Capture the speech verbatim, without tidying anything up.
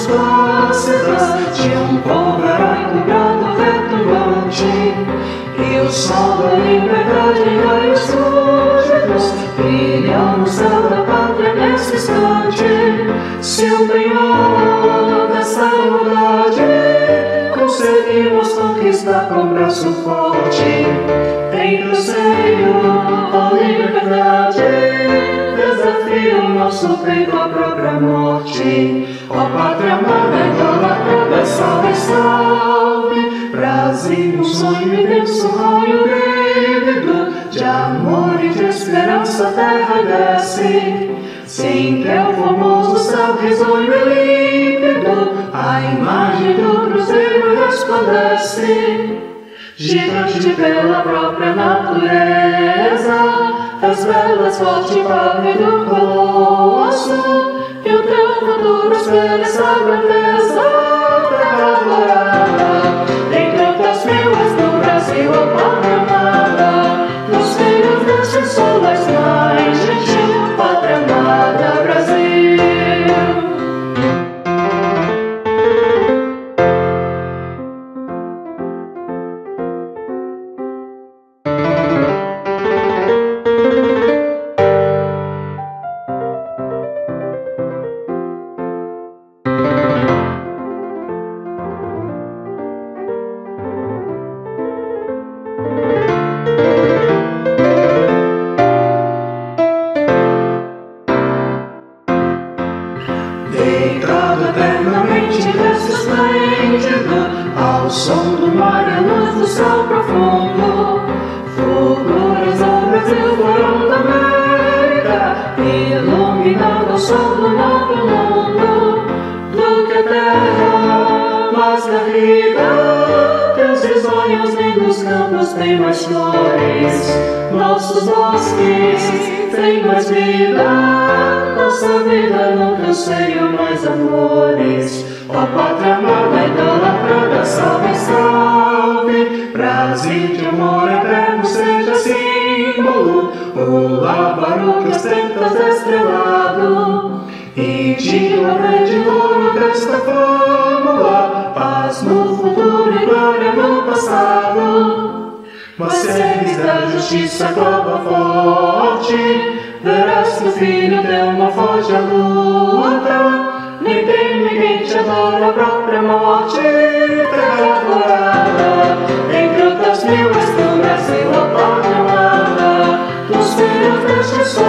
plácidas de um povo heróico, brando, retumbante, e o sol da liberdade em raios fúlgidos brilha no céu da pátria nesse instante. Se o penhor dessa igualdade conseguimos conquistar com braço forte, entre o seio a liberdade desafia o nosso peito à própria morte. Ó pátria amada, idolatrada, salve, salve, Brasil, um sonho imenso, raio vívido de amor e de esperança, a terra desce. Sim, que é o famoso céu risonho e límpido, a imagem do cruzeiro resplandece. Gigante pela própria natureza, as velas forte corre do colosso, e o teu futuro espelha essa grandeza, terra dourada. Em tantas filas do Brasil, a pátria amada, nos filhos deste sol és mais gentil, pátria amada, Brasil. Deitado eternamente nesse esplêndido, ao som do mar e a luz do céu profundo, fulguras ao Brasil, florão da América, iluminando o sol do novo mundo. Do que a terra mais garrida, teus risonhos lindos campos têm mais flores, nossos bosques têm mais vida, nossa vida no teu seio mais amores. Ó pátria amada, idolatrada, salve, salve, Brasil de amor eterno seja símbolo, o lábaro que ostentas estrelado, e de glória de ouro desta fórmula, paz no futuro e glória no passado. Mas se ergues da justiça a prova forte, verás que o filho teu não foge à luta, nem tem ninguém te adora a própria morte, terra dourada. Entre outras mil és do Brasil, a pátria amada, dos filhos deste sol